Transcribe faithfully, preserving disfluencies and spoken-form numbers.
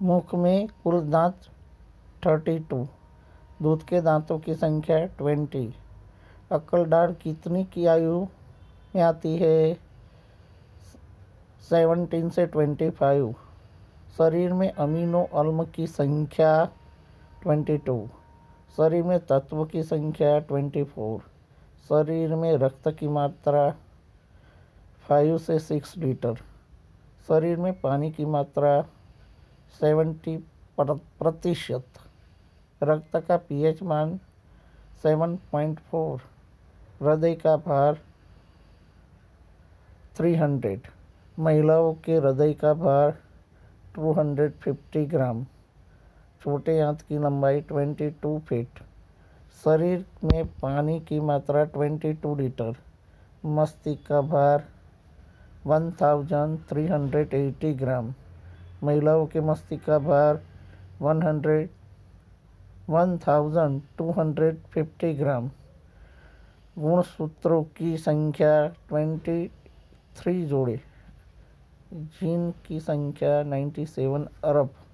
मुख में कुल दांत थर्टी टू, दूध के दांतों की संख्या ट्वेंटी। अक्ल दाढ़ कितनी की आयु में आती है? सेवनटीन से ट्वेंटी फाइव। शरीर में अमीनो अम्ल की संख्या ट्वेंटी टू। शरीर में तत्व की संख्या ट्वेंटी फोर। शरीर में रक्त की मात्रा फाइव से सिक्स लीटर। शरीर में पानी की मात्रा सेवेंटी प्रतिशत। रक्त का पीएच मान सेवन पॉइंट फोर। हृदय का भार थ्री हंड्रेड। महिलाओं के हृदय का भार टू हंड्रेड फिफ्टी ग्राम। छोटे आंत की लंबाई ट्वेंटी टू फीट। शरीर में पानी की मात्रा ट्वेंटी टू लीटर। मस्तिष्क का भार one thousand three hundred eighty gram. महिलाओं के मस्तिष्क का भार one hundred one thousand two hundred fifty gram. गुणसूत्रों की संख्या ट्वेंटी थ्री जोड़े। जीन की संख्या नाइन्टी सेवन अरब।